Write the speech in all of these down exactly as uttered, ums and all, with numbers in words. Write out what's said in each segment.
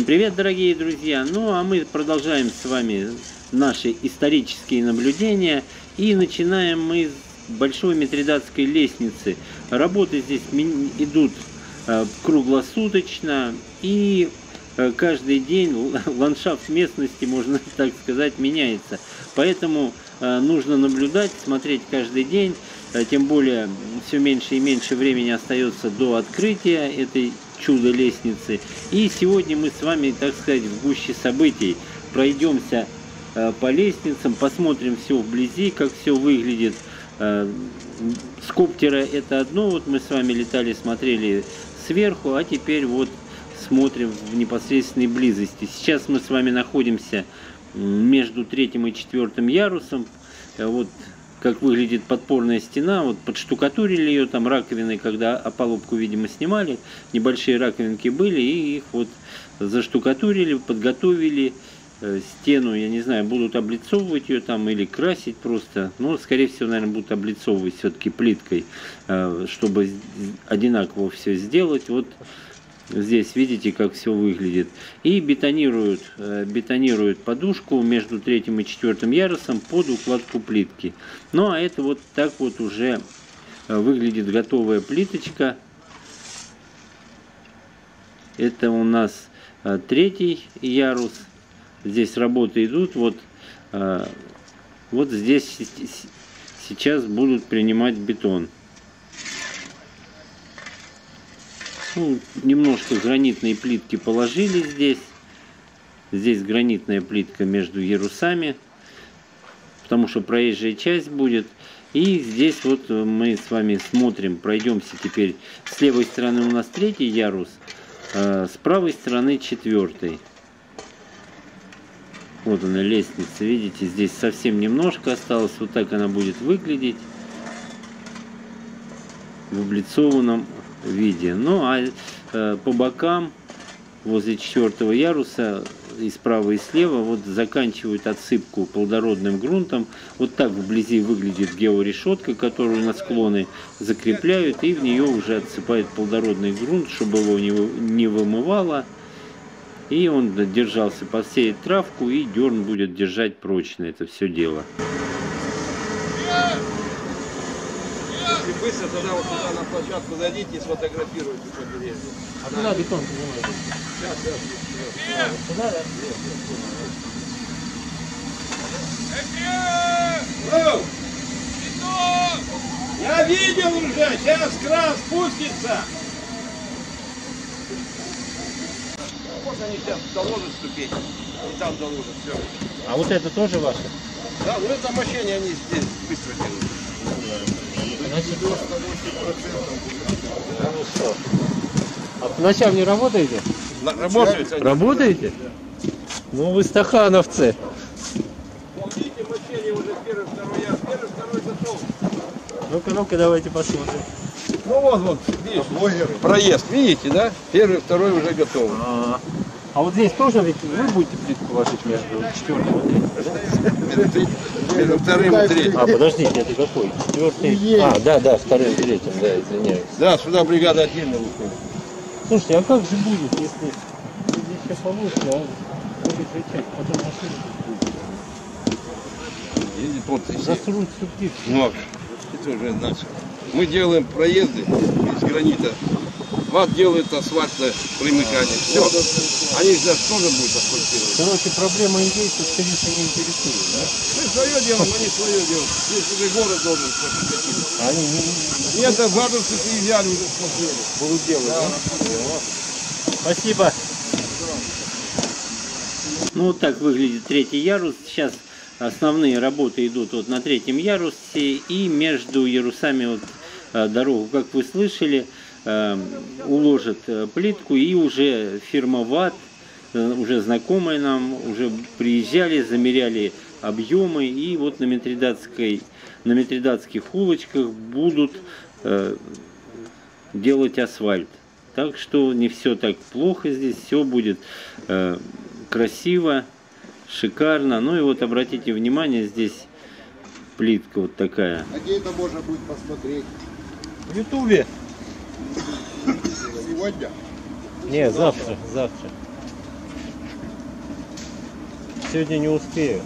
Привет, дорогие друзья! Ну, а мы продолжаем с вами наши исторические наблюдения. И начинаем мы с большой митридатской лестницы. Работы здесь идут круглосуточно. И каждый день ландшафт местности, можно так сказать, меняется. Поэтому нужно наблюдать, смотреть каждый день. Тем более, все меньше и меньше времени остается до открытия этой чудо-лестницы. И сегодня мы с вами, так сказать, в гуще событий пройдемся э, по лестницам, посмотрим все вблизи, как все выглядит. Э, с коптера это одно, вот мы с вами летали, смотрели сверху, а теперь вот смотрим в непосредственной близости. Сейчас мы с вами находимся между третьим и четвертым ярусом. Вот как выглядит подпорная стена, вот подштукатурили ее, там раковины, когда опалубку, видимо, снимали, небольшие раковинки были, и их вот заштукатурили, подготовили э, стену, я не знаю, будут облицовывать ее там или красить просто, но, скорее всего, наверное, будут облицовывать все-таки плиткой, э, чтобы одинаково все сделать. Вот здесь видите, как все выглядит. И бетонируют, бетонируют подушку между третьим и четвертым ярусом под укладку плитки. Ну а это вот так вот уже выглядит готовая плиточка. Это у нас третий ярус. Здесь работы идут. Вот, вот здесь сейчас будут принимать бетон. Ну, немножко гранитные плитки положили здесь. Здесь гранитная плитка между ярусами, потому что проезжая часть будет. И здесь вот мы с вами смотрим, пройдемся теперь. С левой стороны у нас третий ярус, а с правой стороны четвертый. Вот она, лестница, видите, здесь совсем немножко осталось. Вот так она будет выглядеть в облицованном виде. Ну а э, по бокам возле четвертого яруса и справа и слева вот заканчивают отсыпку плодородным грунтом. Вот так вблизи выглядит георешетка, которую на склоны закрепляют, и в нее уже отсыпают плодородный грунт, чтобы его не, не вымывало, и он держался, посеет травку, и дерн будет держать прочно это все дело. Быстро тогда вот туда на площадку зайдите и сфотографируйте побережье. Куда бетон поднимается? Сейчас, сейчас. сейчас. Туда, да? Бетон! Я видел уже, сейчас кран спустится. Вот они сейчас заложат ступень. И там заложат все. А вот это тоже ваше? Да, ну это мощение они здесь быстро делают. А по ночам не работаете? Работаете? Работаете? Ну вы стахановцы. Видите, мощение уже первый, второй яр, первый, второй готов. Ну-ка, ну-ка, давайте посмотрим. Ну вот, вот, видишь, проезд, видите, да? Первый, второй уже готовы. А, а вот здесь тоже ведь вы будете плитку ложить между четвертым и третьим? Между вторым и третьим. А, подождите, это какой? Четвертый? А, да, да, вторым и третьим, да, извиняюсь. Да, сюда бригада отдельно выходит. Слушайте, а как же будет, если здесь все получится, а будет же часть, потом машина будет? Едет вот и все. Засрут всю плитку. Ну, это уже наше. Мы делаем проезды из гранита. Ват делает асфальтное примыкание. Все. Они же даже тоже будут асфальтировать. Короче, проблема индейцев совершенно не интересует, да? Мы свое делаем, они свое делают. Здесь уже город должен проходить. Они не... Нет, а ватовцы приезжали, уже смотрели. будут делать, да? Да? Спасибо. Ну вот так выглядит третий ярус. Сейчас основные работы идут вот на третьем ярусе, и между ярусами вот дорогу, как вы слышали, уложат плитку, и уже фирма ВАТ, уже знакомые нам, уже приезжали, замеряли объемы, и вот на митридатской, на митридатских улочках будут делать асфальт. Так что не все так плохо здесь, все будет красиво, шикарно. Ну и вот обратите внимание, здесь плитка вот такая. А где это можно будет посмотреть? В Ютубе. Сегодня? Не, завтра, завтра. сегодня не успею.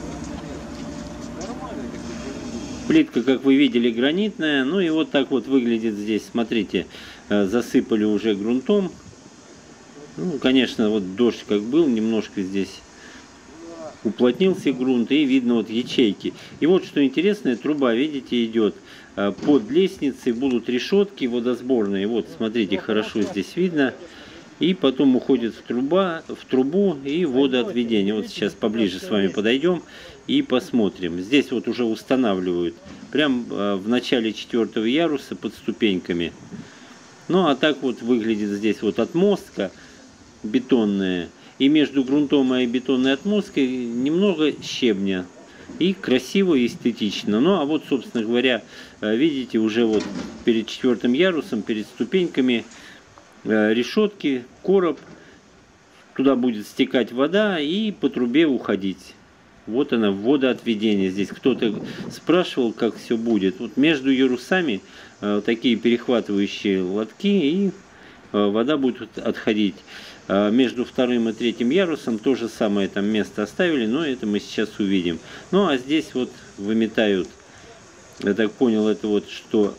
Плитка, как вы видели, гранитная. Ну и вот так вот выглядит здесь. Смотрите, засыпали уже грунтом. Ну, конечно, вот дождь как был, немножко здесь уплотнился грунт, и видно вот ячейки. И вот что интересное, труба, видите, идет под лестницей, будут решетки водосборные. Вот, смотрите, хорошо здесь видно. И потом уходит в, труба, в трубу и водоотведение. Вот сейчас поближе с вами подойдем и посмотрим. Здесь вот уже устанавливают прям в начале четвертого яруса под ступеньками. Ну а так вот выглядит здесь вот отмостка бетонная. И между грунтом и бетонной отмосткой немного щебня. И красиво, и эстетично. Ну а вот, собственно говоря, видите, уже вот перед четвертым ярусом, перед ступеньками решетки, короб. Туда будет стекать вода и по трубе уходить. Вот она, водоотведение. Здесь кто-то спрашивал, как все будет. Вот между ярусами такие перехватывающие лотки, и вода будет отходить. Между вторым и третьим ярусом то же самое там место оставили, но это мы сейчас увидим. Ну а здесь вот выметают, я так понял, это вот что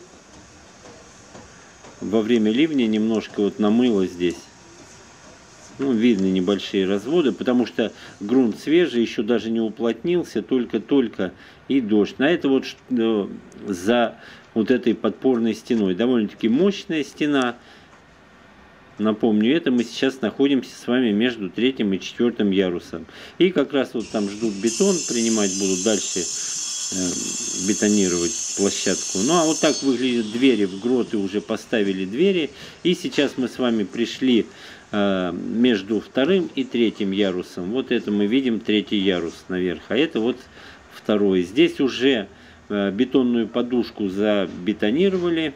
во время ливня немножко вот намыло здесь. Ну, видны небольшие разводы, потому что грунт свежий, еще даже не уплотнился, только-только и дождь. На это вот за вот этой подпорной стеной. Довольно-таки мощная стена. Напомню, это мы сейчас находимся с вами между третьим и четвертым ярусом. И как раз вот там ждут бетон, принимать будут дальше э, бетонировать площадку. Ну а вот так выглядят двери, в гроты уже поставили двери. И сейчас мы с вами пришли э, между вторым и третьим ярусом. Вот это мы видим третий ярус наверх, а это вот второй. Здесь уже э, бетонную подушку забетонировали.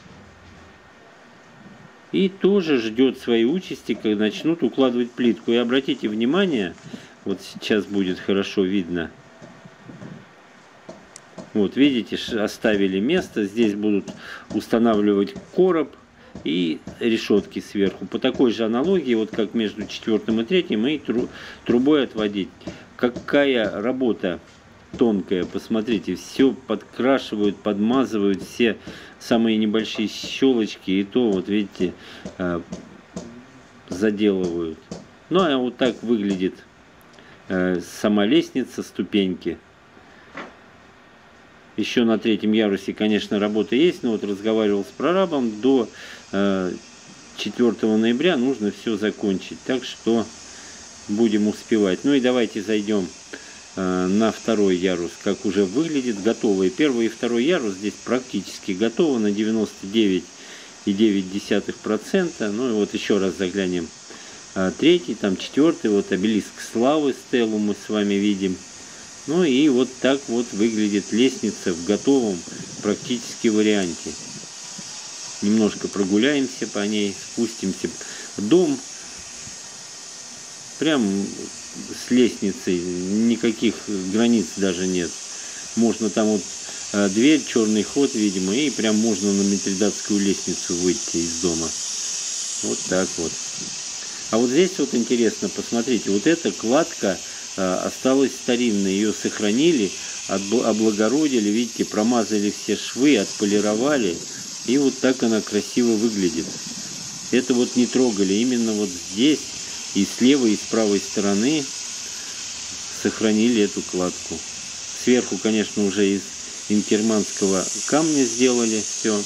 И тоже ждет своей участи, когда начнут укладывать плитку. И обратите внимание, вот сейчас будет хорошо видно. Вот видите, оставили место. Здесь будут устанавливать короб и решетки сверху. По такой же аналогии, вот как между четвертым и третьим, и трубой отводить. Какая работа тонкая, посмотрите, все подкрашивают, подмазывают, все самые небольшие щелочки, и то, вот видите, заделывают. Ну а вот так выглядит сама лестница, ступеньки. Еще на третьем ярусе, конечно, работа есть, но вот разговаривал с прорабом, до четвёртого ноября нужно все закончить, так что будем успевать. Ну и давайте зайдем на второй ярус, как уже выглядит готовый. Первый и второй ярус здесь практически готовы на девяносто девять и девять десятых процента. Ну и вот еще раз заглянем. Третий, там четвертый, вот обелиск славы, стелу мы с вами видим. Ну и вот так вот выглядит лестница в готовом практически варианте. Немножко прогуляемся по ней, спустимся в дом. Прям с лестницей, никаких границ даже нет. Можно там вот э, дверь, черный ход, видимо, и прям можно на Митридатскую лестницу выйти из дома. Вот так вот. А вот здесь вот интересно, посмотрите, вот эта кладка э, осталась старинной, ее сохранили, облагородили, видите, промазали все швы, отполировали, и вот так она красиво выглядит. Это вот не трогали, именно вот здесь и с левой, и с правой стороны сохранили эту кладку. Сверху, конечно, уже из инкерманского камня сделали все.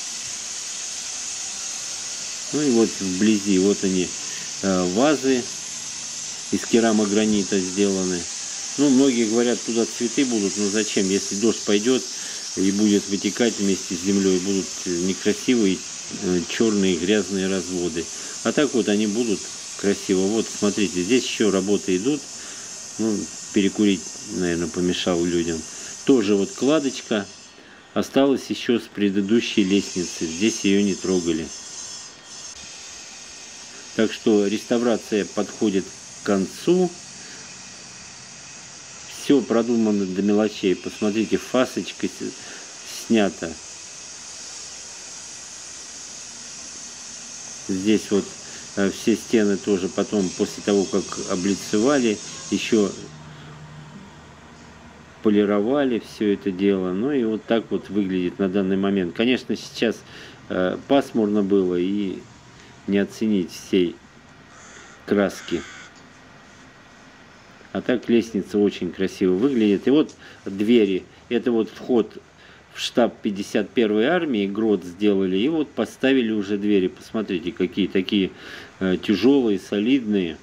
Ну и вот вблизи, вот они, вазы из керамогранита сделаны. Ну, многие говорят, туда цветы будут, но зачем, если дождь пойдет и будет вытекать вместе с землей, будут некрасивые черные грязные разводы. А так вот они будут красиво. Вот, смотрите, здесь еще работы идут. Ну, перекурить, наверное, помешал людям. Тоже вот кладочка осталась еще с предыдущей лестницы. Здесь ее не трогали. Так что реставрация подходит к концу. Все продумано до мелочей. Посмотрите, фасочка снята. Здесь вот все стены тоже потом, после того, как облицевали, еще отполировали все это дело. Ну и вот так вот выглядит на данный момент. Конечно, сейчас э, пасмурно было и не оценить всей краски. А так лестница очень красиво выглядит. И вот двери. Это вот вход в штаб пятьдесят первой армии. Грот сделали. И вот поставили уже двери. Посмотрите, какие такие э, тяжелые, солидные.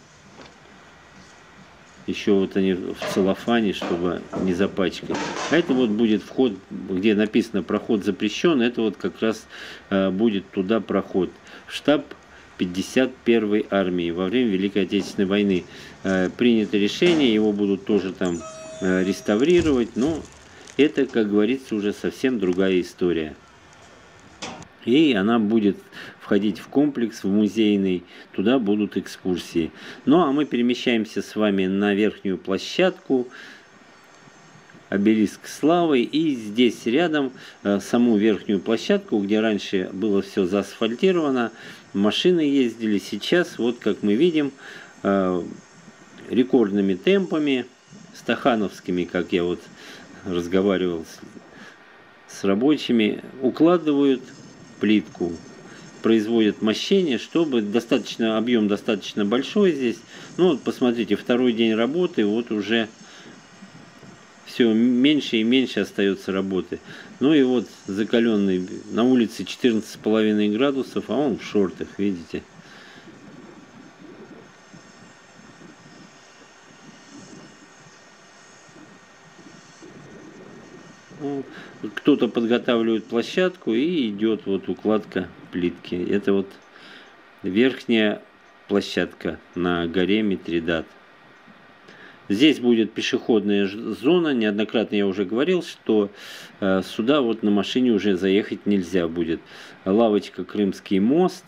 Еще вот они в целлофане, чтобы не запачкать. А это вот будет вход, где написано «Проход запрещен». Это вот как раз э, будет туда проход. В штаб пятьдесят первой армии во время Великой Отечественной войны. Э, принято решение, его будут тоже там э, реставрировать. Но это, как говорится, уже совсем другая история. И она будет входить в комплекс, в музейный, туда будут экскурсии. Ну а мы перемещаемся с вами на верхнюю площадку, обелиск славы, и здесь рядом э, саму верхнюю площадку, где раньше было все заасфальтировано, машины ездили. Сейчас, вот как мы видим, э, рекордными темпами, стахановскими, как я вот разговаривал с, с рабочими, укладывают плитку, производят мощение, чтобы достаточно, объем достаточно большой здесь. Ну вот посмотрите, второй день работы, вот уже все меньше и меньше остается работы. Ну и вот закаленный, на улице четырнадцать с половиной градусов, а он в шортах, видите. Кто-то подготавливает площадку, и идет вот укладка плитки. Это вот верхняя площадка на горе Митридат. Здесь будет пешеходная зона. Неоднократно я уже говорил, что э, сюда вот на машине уже заехать нельзя будет. Лавочка Крымский мост.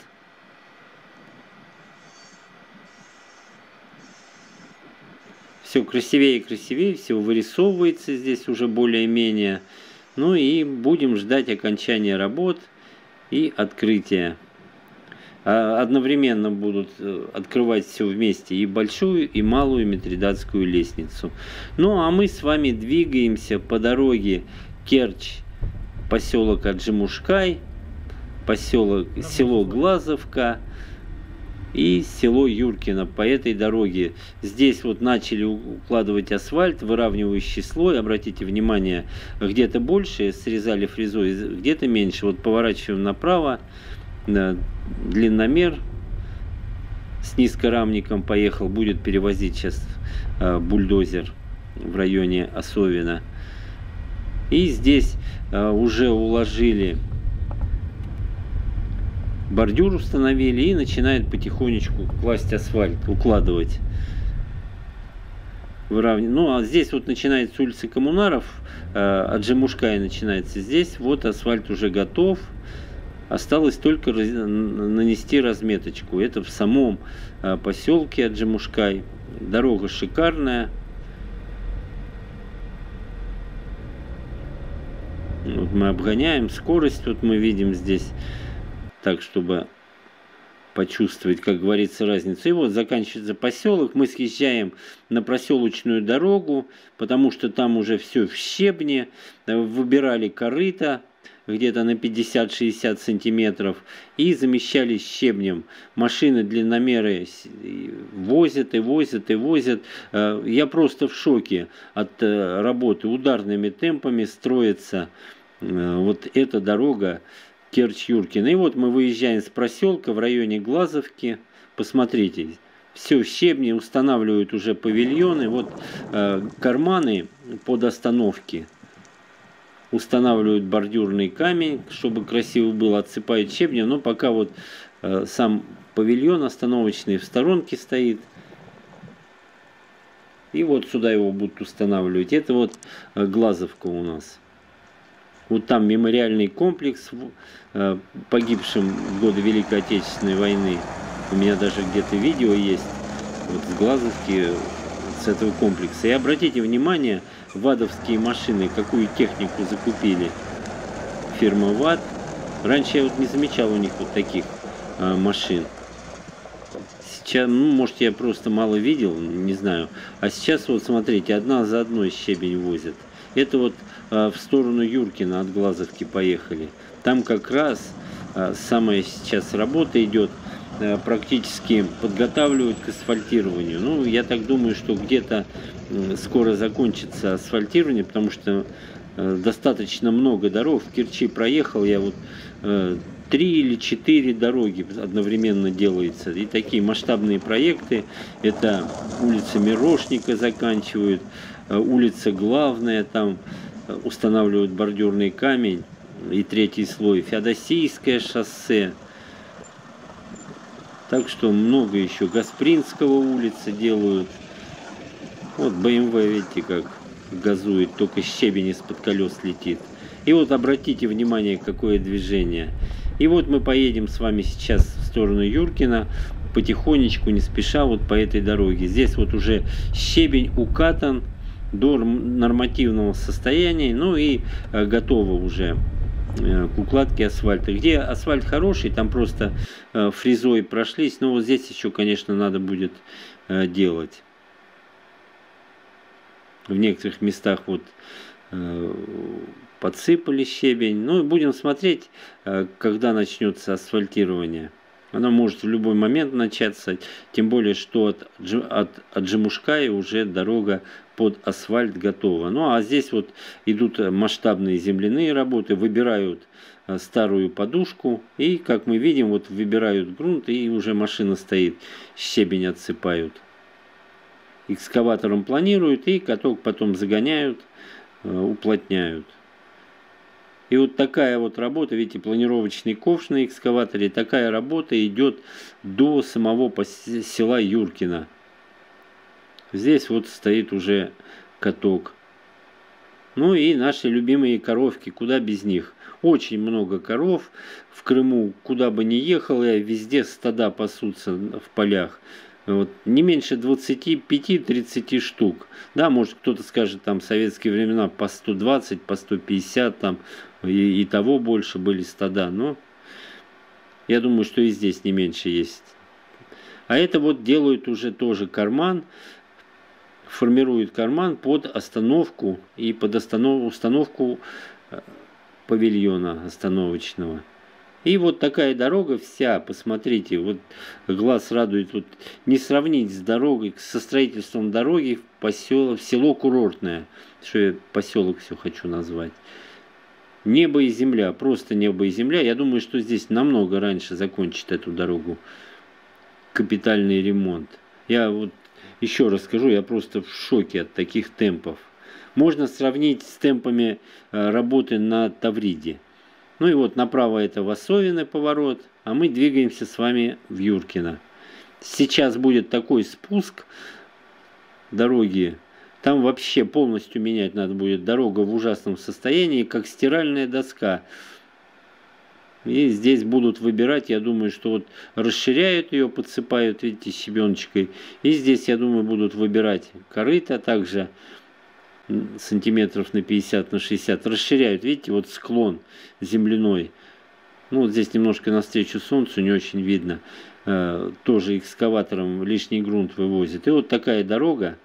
Все красивее и красивее, все вырисовывается здесь уже более-менее. Ну и будем ждать окончания работ и открытия. Одновременно будут открывать все вместе, и большую, и малую Митридатскую лестницу. Ну а мы с вами двигаемся по дороге Керчь, поселок Аджимушкай, поселок, село Глазовка и село Юркино. По этой дороге здесь вот начали укладывать асфальт, выравнивающий слой. Обратите внимание, где-то больше срезали фрезой, где-то меньше. Вот поворачиваем направо, длинномер с низкорамником поехал, будет перевозить сейчас бульдозер в районе Осовина. И здесь уже уложили, бордюр установили, и начинает потихонечку класть асфальт, укладывать. Выравнивать. Ну а здесь вот начинается улица Коммунаров, Аджимушкай начинается здесь. Вот асфальт уже готов. Осталось только нанести разметочку. Это в самом поселке Аджимушкай. Дорога шикарная. Вот мы обгоняем скорость, вот мы видим здесь, так чтобы почувствовать, как говорится, разницу. И вот заканчивается поселок. Мы съезжаем на проселочную дорогу, потому что там уже все в щебне. Выбирали корыто где-то на пятьдесят-шестьдесят сантиметров и замещали щебнем. Машины длинномеры возят и возят и возят. Я просто в шоке от работы. Ударными темпами строится вот эта дорога Керчь-Юркино. И вот мы выезжаем с проселка в районе Глазовки. Посмотрите, все в щебне, устанавливают уже павильоны. Вот карманы под остановки. Устанавливают бордюрный камень, чтобы красиво было, отсыпают щебнем. Но пока вот э, сам павильон остановочный в сторонке стоит. И вот сюда его будут устанавливать. Это вот э, Глазовка у нас. Вот там мемориальный комплекс э, погибшим в годы Великой Отечественной войны. У меня даже где-то видео есть вот с Глазовки, с этого комплекса. И обратите внимание, вадовские машины, какую технику закупили. Фирма ВАД. Раньше я вот не замечал у них вот таких а, машин. Сейчас, ну, может, я просто мало видел, не знаю. А сейчас вот смотрите, одна за одной щебень возят. это вот в сторону Юркина от Глазовки поехали. Там как раз самая сейчас работа идет, практически подготавливают к асфальтированию. Ну, я так думаю, что где-то скоро закончится асфальтирование, потому что достаточно много дорог. В Керчи проехал, я вот три или четыре дороги одновременно делаются. И такие масштабные проекты. Это улица Мирошника заканчивают, улица Главная, там устанавливают бордюрный камень и третий слой. Феодосийское шоссе. Так что много еще. Гаспринского улицы делают. Вот бэ эм вэ, видите, как газует, только щебень из-под колес летит. И вот обратите внимание, какое движение. И вот мы поедем с вами сейчас в сторону Юркина, потихонечку, не спеша, вот по этой дороге. Здесь вот уже щебень укатан до нормативного состояния, ну и готово уже к укладке асфальта. Где асфальт хороший, там просто фрезой прошлись, но вот здесь еще, конечно, надо будет делать. В некоторых местах вот подсыпали щебень. Ну и будем смотреть, когда начнется асфальтирование. Оно может в любой момент начаться, тем более, что от, от, от Джемушкая уже дорога под асфальт готова. Ну а здесь вот идут масштабные земляные работы, выбирают старую подушку, и, как мы видим, вот выбирают грунт, и уже машина стоит, щебень отсыпают. Экскаватором планируют, и каток потом загоняют, уплотняют. И вот такая вот работа, видите, планировочный ковш на экскаваторе, такая работа идет до самого села Юркина. Здесь вот стоит уже каток. Ну и наши любимые коровки, куда без них. Очень много коров в Крыму, куда бы ни ехал, я везде стада пасутся в полях. Вот, не меньше двадцати пяти — тридцати штук. Да, может кто-то скажет, там в советские времена по сто двадцать, по сто пятьдесят, там и, и того больше были стада. Но я думаю, что и здесь не меньше есть. А это вот делают уже тоже карман, формируют карман под остановку и под останов, установку павильона остановочного. И вот такая дорога вся, посмотрите, вот глаз радует, вот не сравнить с дорогой, со строительством дороги в, посел, в село Курортное, что я поселок все хочу назвать. Небо и земля, просто небо и земля. Я думаю, что здесь намного раньше закончат эту дорогу. Капитальный ремонт. Я вот еще раз скажу, я просто в шоке от таких темпов. Можно сравнить с темпами работы на Тавриде. Ну и вот направо это Вассовиный поворот, а мы двигаемся с вами в Юркино. Сейчас будет такой спуск дороги, там вообще полностью менять надо будет. Дорога в ужасном состоянии, как стиральная доска. И здесь будут выбирать, я думаю, что вот расширяют ее, подсыпают, видите, щебеночкой. И здесь, я думаю, будут выбирать корыто также. Сантиметров на пятьдесят, на шестьдесят, расширяют, видите, вот склон земляной. Ну вот здесь немножко навстречу солнцу, не очень видно. Э, тоже экскаватором лишний грунт вывозит. И вот такая дорога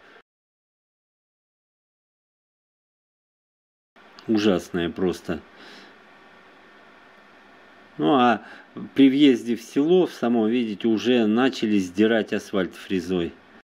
ужасная просто. Ну а при въезде в село, в само, видите, уже начали сдирать асфальт фрезой.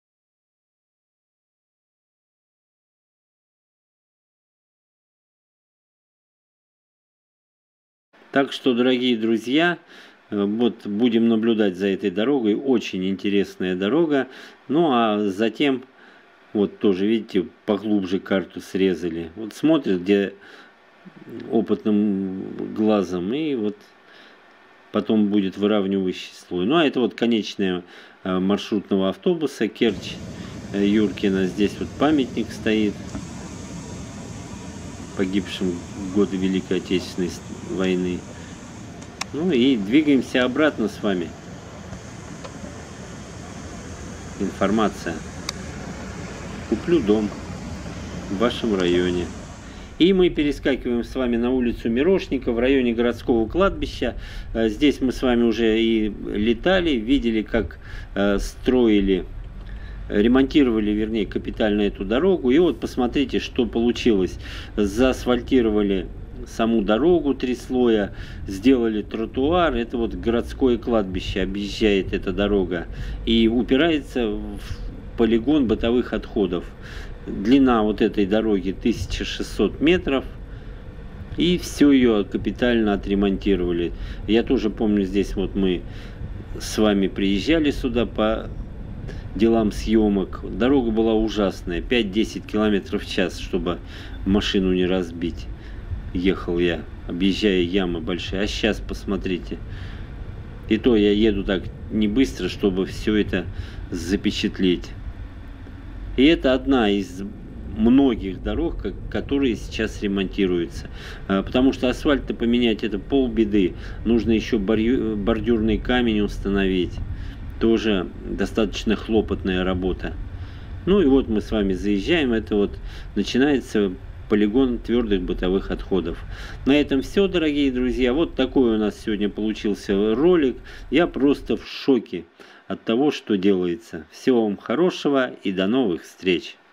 Так что, дорогие друзья, вот будем наблюдать за этой дорогой. Очень интересная дорога. Ну а затем, вот тоже, видите, поглубже карту срезали. Вот смотрят, где опытным глазом, и вот потом будет выравнивающий слой. Ну а это вот конечная маршрутного автобуса Керчь-Юркино. Здесь вот памятник стоит погибшим в годы Великой Отечественной войны. Ну и двигаемся обратно с вами. Информация. Куплю дом в вашем районе. И мы перескакиваем с вами на улицу Мирошника в районе городского кладбища. Здесь мы с вами уже и летали, видели, как строили ремонтировали, вернее, капитально эту дорогу. И вот посмотрите, что получилось. Заасфальтировали саму дорогу, три слоя, сделали тротуар. Это вот городское кладбище, объезжает эта дорога и упирается в полигон бытовых отходов. Длина вот этой дороги тысяча шестьсот метров. И все ее капитально отремонтировали. Я тоже помню, здесь вот мы с вами приезжали сюда по делам съемок. Дорога была ужасная, пять-десять километров в час, чтобы машину не разбить. Ехал я, объезжая ямы большие. А сейчас посмотрите. И то я еду так не быстро, чтобы все это запечатлеть. И это одна из многих дорог, которые сейчас ремонтируются. Потому что асфальт-то поменять — это полбеды. Нужно еще бордюрный камень установить. Тоже достаточно хлопотная работа. Ну и вот мы с вами заезжаем. Это вот начинается полигон твердых бытовых отходов. На этом все, дорогие друзья. Вот такой у нас сегодня получился ролик. Я просто в шоке от того, что делается. Всего вам хорошего и до новых встреч.